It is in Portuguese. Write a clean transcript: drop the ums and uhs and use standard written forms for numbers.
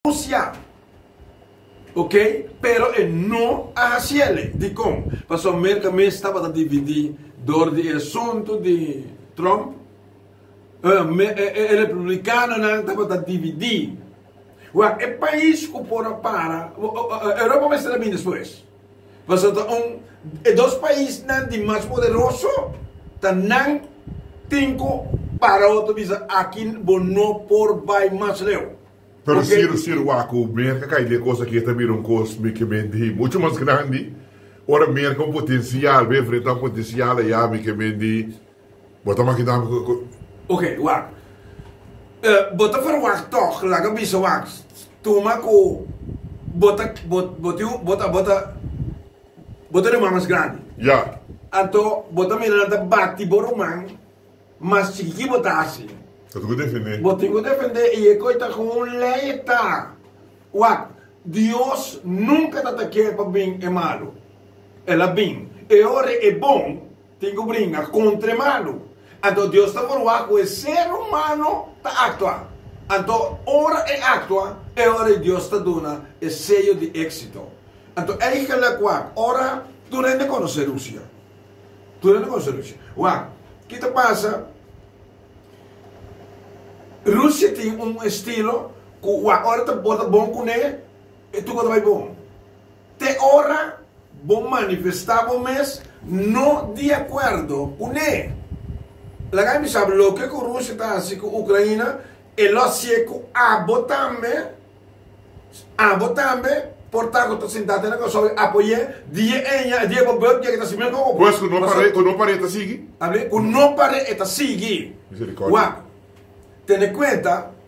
Rusia. Ok? Pero não a ciele de como. Passou América mesmo estava a dividir door de assunto de Trump. Republicano não estava a dividir. O país que para Europa vai ser bem depois. Mas dois países de mais poderoso, não tem para outro visa aqui não por vai mais leu. Pero Ciro Waco, América cai de coisa que também um cosmicamente muito mais grande. Ora América um potencial, bem frente a um potencial e amicamente. Bota mais que dá. Ok, Waco. Bota para Waco toch, lá que bisa Waco. Toma com bota de mais grande. Ja. Então bota melhor da bate boromang, mas chique bota assim. Dat moet defender. Vou ter que defender e coita com um leita. What? Deus nunca está aqui para bem e malo. Ela bem. E ora é bom, tem que brincar contra malo. Então Deus está falando que o ser humano está actuando. Então, ora é atua, e ora Deus está dando o sello de êxito. Então, é que ela ora, tu não conhece a Rússia. Tu não conhece a Rússia. What? O que passa? Rússia tem estilo que agora está bom com ele e tu vai bom. Te ora, bom manifestar bom mês, não de acordo com ele. La gente sabe o que a Rússia está assim com a Ucrânia e lo se com a botambe, portanto, estou sentado na coisa, apoiar, dia bobot, dia que está se mesmo com o pois, que não parece seguir. Que não parece seguir. Misericórdia. Ten en cuenta